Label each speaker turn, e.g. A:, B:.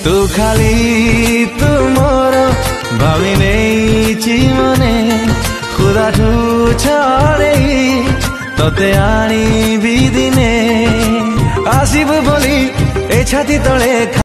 A: तू खाली तू मोर भावी नहीं मने खुदा ठू छड़े तते आनी भी दिने आसिब बोली ए छाती तले।